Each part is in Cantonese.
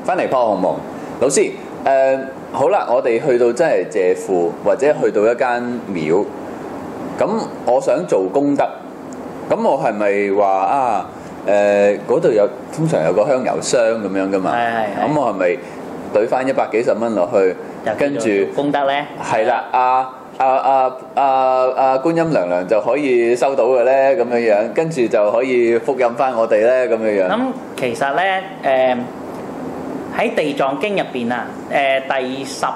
翻嚟破鴻蒙，老師好啦，我哋去到真係借庫，或者去到一間廟，咁我想做功德，咁我係咪話啊嗰度有通常有個香油箱咁樣噶嘛？ 係。 咁我係咪攤翻100幾十蚊落去，跟住功德咧？ 係啦，觀音娘娘就可以收到嘅咧，咁樣樣，跟住就可以福蔭翻我哋咧，咁樣樣。 咁其實咧，喺地藏經入邊啊，第11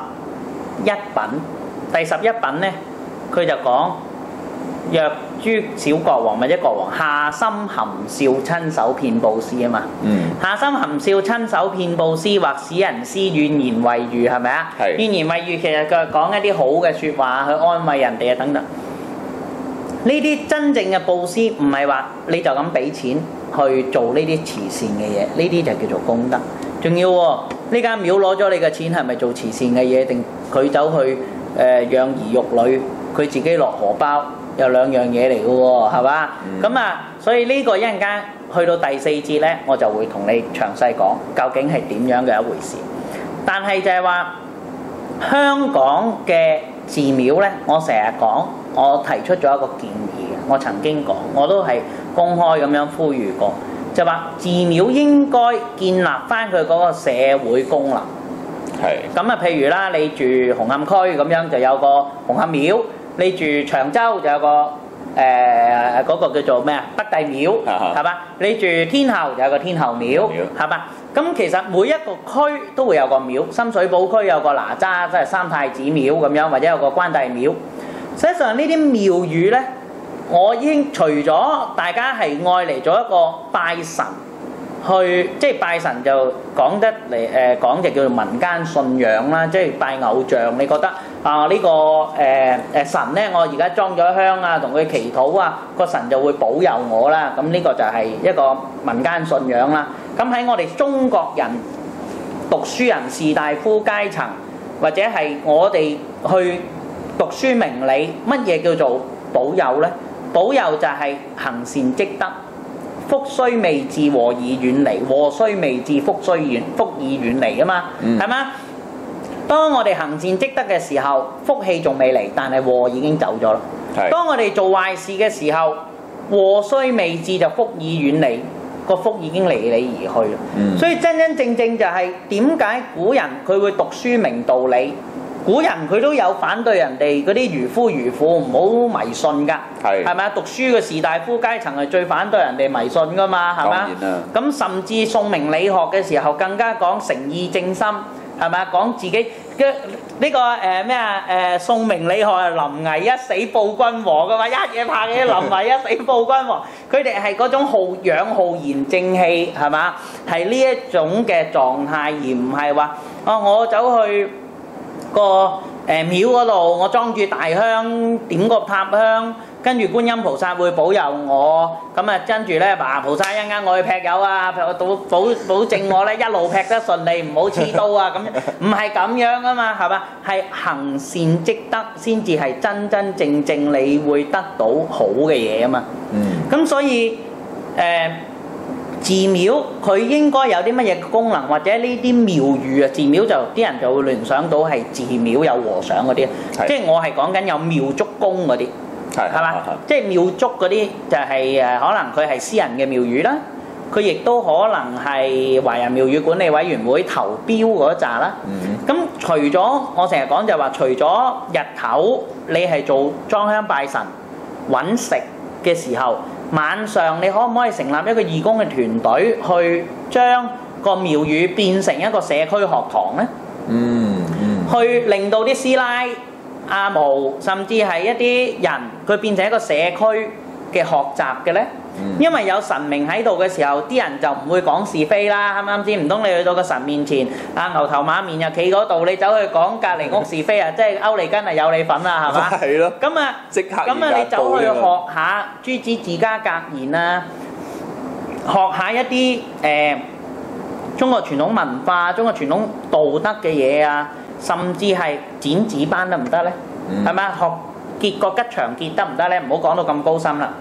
品咧，佢就講若諸小國王或者國王下心含笑親手遍布施啊嘛。下心含笑親手遍布施，或使人施怨言慰喻，係咪啊？ 係。 怨言慰喻其實佢係講一啲好嘅説話去安慰人哋啊等等。呢啲真正嘅布施唔係話你就咁俾錢去做呢啲慈善嘅嘢，呢啲就叫做功德。仲要喎，呢間廟攞咗你嘅錢係咪做慈善嘅嘢，定佢走去養兒育女，佢自己落荷包，有兩樣嘢嚟嘅喎，係嘛？咁所以呢個一陣間去到第4節呢，我就會同你詳細講究竟係點樣嘅一回事。但係就係話香港嘅寺廟呢，我成日講，我提出咗一個建議嘅，我曾經講，我都係公開咁樣呼籲過。就話寺廟應該建立翻佢嗰個社會功能。 係。咁譬如啦，你住紅磡區咁樣就有個紅磡廟，你住長洲就有個嗰個叫做咩啊？北帝廟，係嘛？你住天后就有個天后廟，係嘛？咁其實每一個區都會有個廟，深水埗區有個哪吒，即係三太子廟咁樣，或者有個關帝廟。實際上呢啲廟宇呢，我已經除咗大家係愛嚟做一個拜神，即係拜神就講得嚟講就叫做民間信仰啦，即係拜偶像。你覺得呢個神呢，我而家裝咗香啊，同佢祈禱啊，個神就會保佑我啦。咁呢個就係一個民間信仰啦。咁喺我哋中國人讀書人士大夫階層，或者係我哋去讀書明理，乜嘢叫做保佑呢？保佑就係行善積德，福雖未至，禍已遠離；禍雖未至，福已遠離啊嘛，係嘛？當我哋行善積德嘅時候，福氣仲未嚟，但係禍已經走咗啦。當我哋做壞事嘅時候，禍雖未至就福已遠離，個福已經離你而去啦。所以真真正正就係點解古人佢會讀書明道理？古人佢都有反對人哋嗰啲愚夫愚婦唔好迷信㗎，係咪啊？讀書嘅士大夫階層係最反對人哋迷信㗎嘛，係咪？咁甚至宋明理學嘅時候更加講誠意正心，係咪啊？講自己嘅呢個宋明理學係臨危一死報君王㗎嘛，一嘢拍嘅臨危一死報君王，佢哋係嗰種仰浩然正氣，係嘛？係呢一種嘅狀態，而唔係話我走去個廟嗰度，我裝住大香，點個塔香，跟住觀音菩薩會保佑我，咁跟住咧，菩薩一陣間我去劈友啊，保證我咧一路劈得順利，唔好黐刀啊，咁唔係咁樣啊嘛，係嘛？係行善積德先至係真真正正你會得到好嘅嘢啊嘛。咁所以寺廟佢應該有啲乜嘢功能，或者呢啲廟宇啊，寺廟就啲人就會聯想到係寺廟有和尚嗰啲，即係我係講緊有廟祝公嗰啲，係嘛？即係廟祝嗰啲就係可能佢係私人嘅廟宇啦，佢亦都可能係華人廟宇管理委員會投標嗰扎啦。咁除咗我成日講就話，除咗日頭你係做裝香拜神揾食嘅時候，晚上你可唔可以成立一個義工嘅團隊，去將個廟宇變成一個社區學堂呢？去令到啲師奶、阿毛，甚至係一啲人，佢變成一個社區嘅學習嘅呢？因為有神明喺度嘅時候，啲人就唔會講是非啦，啱唔啱先？唔通你去到個神面前，牛頭馬面又企嗰度，你走去講隔離屋是非啊？即係歐利根係有你份啊，係嘛？係咯。咁你走去學下朱子治家格言啊，學下一啲中國傳統文化、中國傳統道德嘅嘢啊，甚至係剪紙班得唔得呢？係咪？學結個吉祥結得唔得呢？唔好講到咁高深啦。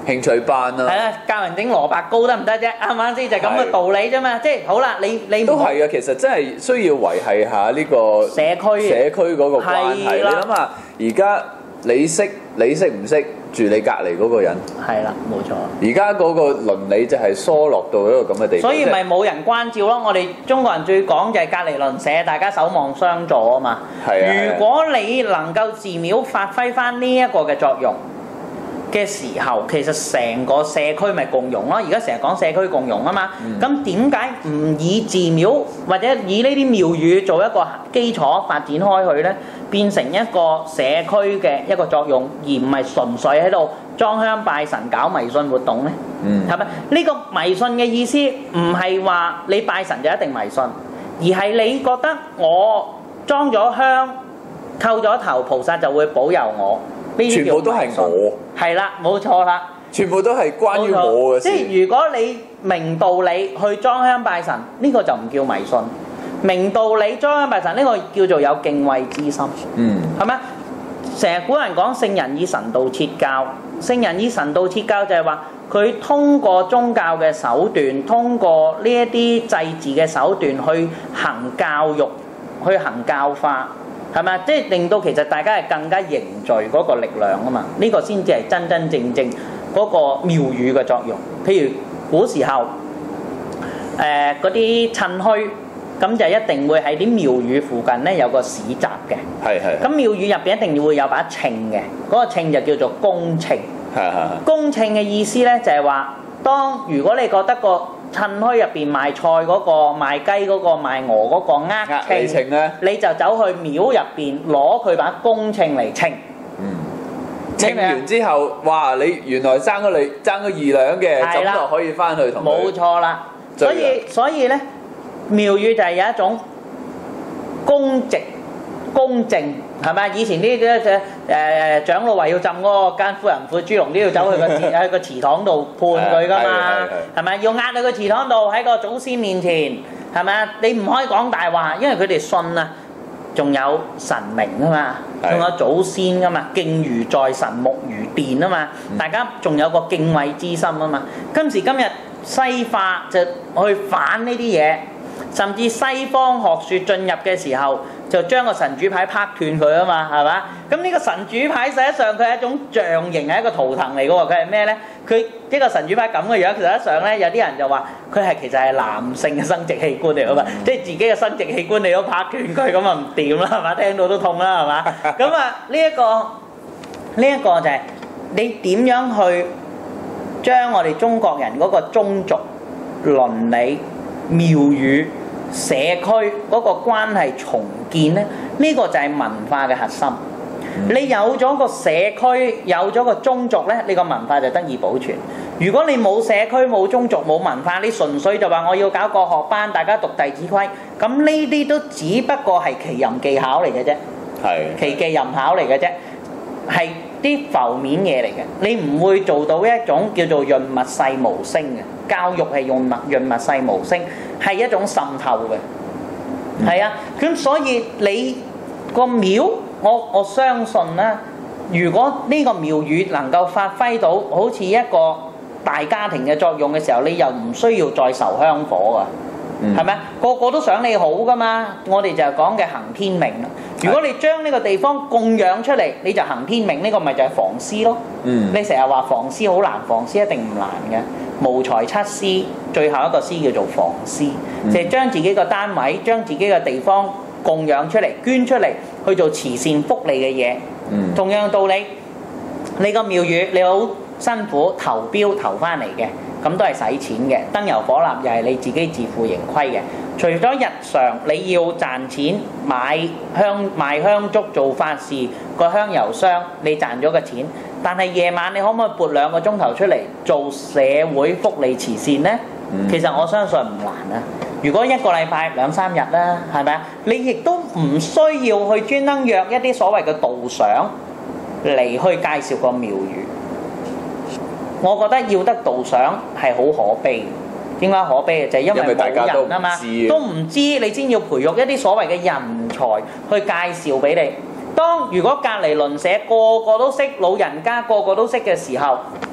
興趣班啦， 係啦，教人整蘿蔔糕得唔得啫？啱唔啱先？就係咁嘅道理啫嘛。即係好啦，你都係啊。其實真係需要維係下呢個社區嗰個關係。你諗下，而家你識唔識住你隔離嗰個人？係啦，冇錯。 而家嗰個倫理就係疏落到一個咁嘅地步。 所以咪冇人關照咯。我哋中國人最講就係隔離鄰舍，大家守望相助啊嘛。如果你能夠寺廟發揮翻呢一個嘅作用嘅時候，其實成個社區咪共融咯。而家成日講社區共融啊嘛，咁點解唔以寺廟或者以呢啲廟宇做一個基礎發展開去呢？變成一個社區嘅一個作用，而唔係純粹喺度裝香拜神搞迷信活動呢？係咪？呢個迷信嘅意思唔係話你拜神就一定迷信，而係你覺得我裝咗香、叩咗頭，菩薩就會保佑我。全部都係我，係啦，冇錯啦， 全部都係關於我嘅事。 即係如果你明道理去裝香拜神，呢個就唔叫迷信。明道理裝香拜神，呢個叫做有敬畏之心。係咪？成日古人講聖人以神道設教，聖人以神道設教就係話佢通過宗教嘅手段，通過呢一啲祭祀嘅手段去行教育，去行教化。係咪？即係令到其實大家係更加凝聚嗰個力量啊嘛！呢個先至係真真正正嗰個廟宇嘅作用。譬如古時候，嗰啲趁墟，咁就一定會喺啲廟宇附近咧有個市集嘅。係。咁廟宇入邊一定會有把秤嘅，嗰個秤就叫做公秤。公秤嘅意思咧就係話，如果你覺得個趁墟入邊賣菜嗰個、賣雞嗰個、賣鵝嗰個稱咧，你就走去廟入邊攞佢把公秤嚟稱。稱完之後，哇！你原來爭咗2兩嘅，咁就可以翻去同佢。冇錯啦，所以咧，廟宇就係有一種公正、公正，係咪？以前啲長老話要浸嗰個奸夫淫婦豬籠，都要走去個祠堂度判佢噶嘛，係咪？要壓喺個祠堂度喺個祖先面前，係咪啊？你唔可以講大話，因為佢哋信啊，仲有神明啊嘛，仲有祖先噶嘛，敬如在神，目如電啊嘛，大家仲有個敬畏之心啊嘛。今時今日西化就去反呢啲嘢，甚至西方學説進入嘅時候，就將個神主牌拍斷佢啊嘛，係嘛？咁呢個神主牌實際上佢係一種象形，係一個圖騰嚟嘅喎。佢係咩咧？佢呢個神主牌咁嘅樣，實際上咧有啲人就話佢係其實係男性嘅生殖器官嚟嘅嘛，即係自己嘅生殖器官你都拍斷佢，咁啊唔掂啦，係嘛？聽到都痛啦，係嘛？咁啊呢一個就係你點樣去將我哋中國人嗰個宗族倫理廟宇社區嗰個關係重建呢？呢個就係文化嘅核心。你有咗個社區，有咗個宗族呢，你個文化就得以保存。如果你冇社區、冇宗族、冇文化，你純粹就話我要搞個學班，大家讀弟子規，咁呢啲都只不過係奇淫技巧嚟嘅啫，奇技淫巧嚟嘅啫，係啲浮面嘢嚟嘅。你唔會做到一種叫做潤物細無聲嘅教育，係潤物細無聲，係一種滲透嘅。係啊，咁所以你個廟，我相信咧，如果呢個廟宇能夠發揮到好似一個大家庭嘅作用嘅時候，你又唔需要再受香火㗎，係咪？個個都想你好㗎嘛。我哋就係講嘅行天命啦。如果你將呢個地方供養出嚟，你就行天命，呢個咪就係防屍咯。你成日話防屍好難，防屍一定唔難嘅。無財七屍，最後一個屍叫做防屍，就係將自己個單位、將自己嘅地方供養出嚟、捐出嚟去做慈善福利嘅嘢。同樣道理，你個廟宇你好辛苦投標投翻嚟嘅，咁都係使錢嘅。燈油火蠟又係你自己自負盈虧嘅。除咗日常你要賺錢買香賣香燭做法事，個香油箱你賺咗個錢，但係夜晚你可唔可以撥2個鐘頭出嚟做社會福利慈善呢？其實我相信唔難啊。如果1個禮拜2、3日啦，係咪啊？你亦都唔需要去專登約一啲所謂嘅導賞嚟去介紹個廟宇。我覺得要得導賞係好可悲。點解可悲？就係因為冇人啊嘛，都唔知你先要培育一啲所謂嘅人才去介紹俾你。如果隔離鄰舍個個都識，老人家個個都識嘅時候，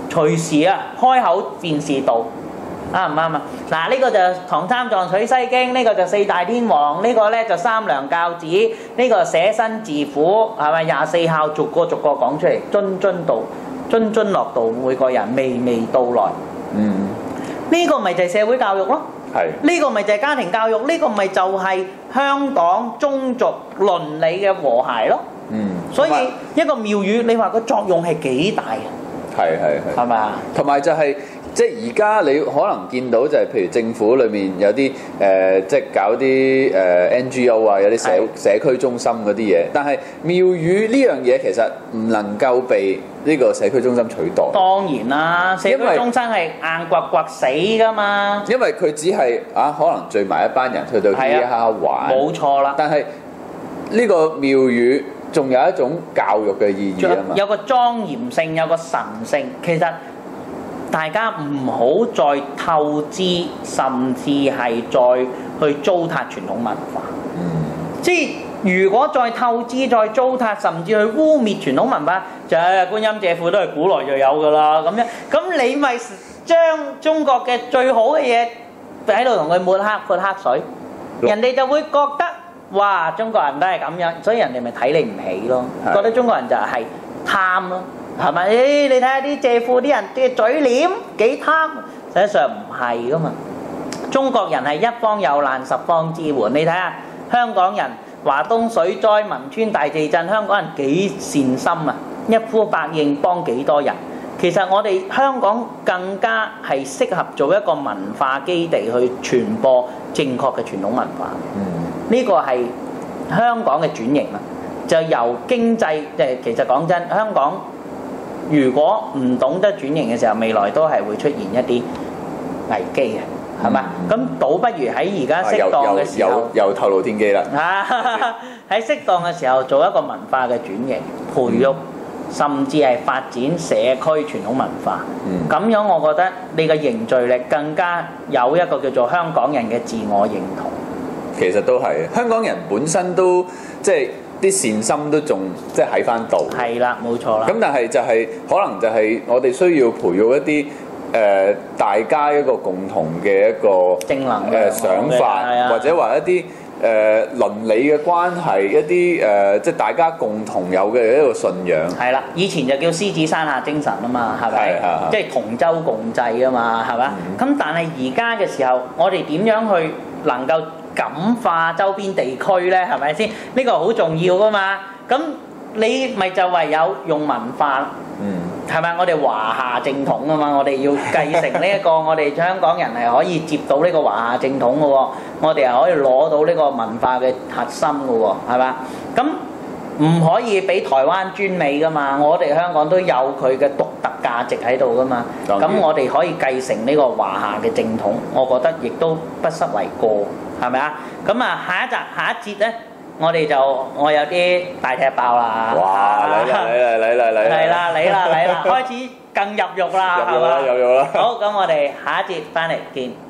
隨時啊開口便是道，啱唔啱啊？嗱，呢個就唐三藏取西經，呢個就四大天王，呢個咧就三娘教子，呢個捨身自苦，係咪24孝逐個講出嚟，津津道，津津樂道，每個人娓娓道來。呢個咪就係社會教育咯。 係。 呢個咪就係家庭教育，呢個咪就係香港宗族倫理嘅和諧咯。所以一個廟宇，你話個作用係幾大啊？係咪啊？ 同埋就係即係而家你可能見到就係譬如政府裏面有啲即係搞啲NGO 啊，有啲社區中心嗰啲嘢，但係廟宇呢樣嘢其實唔能夠被呢個社區中心取代。 當然啦，社區中心係硬掘掘死㗎嘛。 因為佢只係可能聚埋一班人去到嘻嘻哈哈玩， 冇錯啦。 但係呢個廟宇仲有一種教育嘅意義啊嘛， 有個莊嚴性，有個神性。其實大家唔好再透支，甚至係再去糟蹋傳統文化。即係如果再透支、再糟蹋，甚至去污蔑傳統文化，就係觀音借庫都係古來就有㗎啦。咁樣，咁你咪將中國嘅最好嘅嘢喺度同佢抹黑水，人哋就會覺得。哇！中國人都係咁樣，所以人哋咪睇你唔起咯，覺得中國人就係貪咯，係咪？你睇下啲借庫啲人嘅嘴臉幾貪，實際上唔係噶嘛。中國人係一方有難十方支援，你睇下香港人華東水災、汶川大地震，香港人幾善心啊，一呼百應幫幾多人。其實我哋香港更加係適合做一個文化基地去傳播正確嘅傳統文化。呢個係香港嘅轉型啦，就由經濟其實講真，香港如果唔懂得轉型嘅時候，未來都係會出現一啲危機嘅，係嘛？咁倒不如喺而家適當嘅時候， 又透露天機啦。 喺適當嘅時候做一個文化嘅轉型，培育甚至係發展社區傳統文化。咁樣我覺得你嘅凝聚力更加有一個叫做香港人嘅自我認同。 其實都係香港人本身都即係啲善心都仲即係喺翻度。 係啦，冇錯啦。 咁但係就係可能就係我哋需要培育一啲大家一個共同嘅一個正能想法，或者話一啲倫理嘅關係，一啲即係大家共同有嘅一個信仰。係啦，以前就叫獅子山下精神啊嘛，係咪？即係同舟共濟啊嘛，係咪？咁但係而家嘅時候，我哋點樣去能夠感化周邊地區咧？係咪先？呢個好重要噶嘛。咁你咪就唯有用文化。係咪？我哋華夏正統啊嘛，我哋要繼承呢一個，我哋香港人係可以接到呢個華夏正統嘅喎，我哋係可以攞到呢個文化嘅核心嘅喎，係嘛？咁唔可以俾台灣專美噶嘛，我哋香港都有佢嘅獨特價值喺度噶嘛，咁我哋可以繼承呢個華夏嘅正統，我覺得亦都不失為過，係咪啊？咁啊，下一節咧。我有啲大踢爆啦！ 哇！嚟啦！ 嚟啦！開始更入肉啦，係嘛？ 入肉啦！ 好，咁我哋下一節翻嚟見。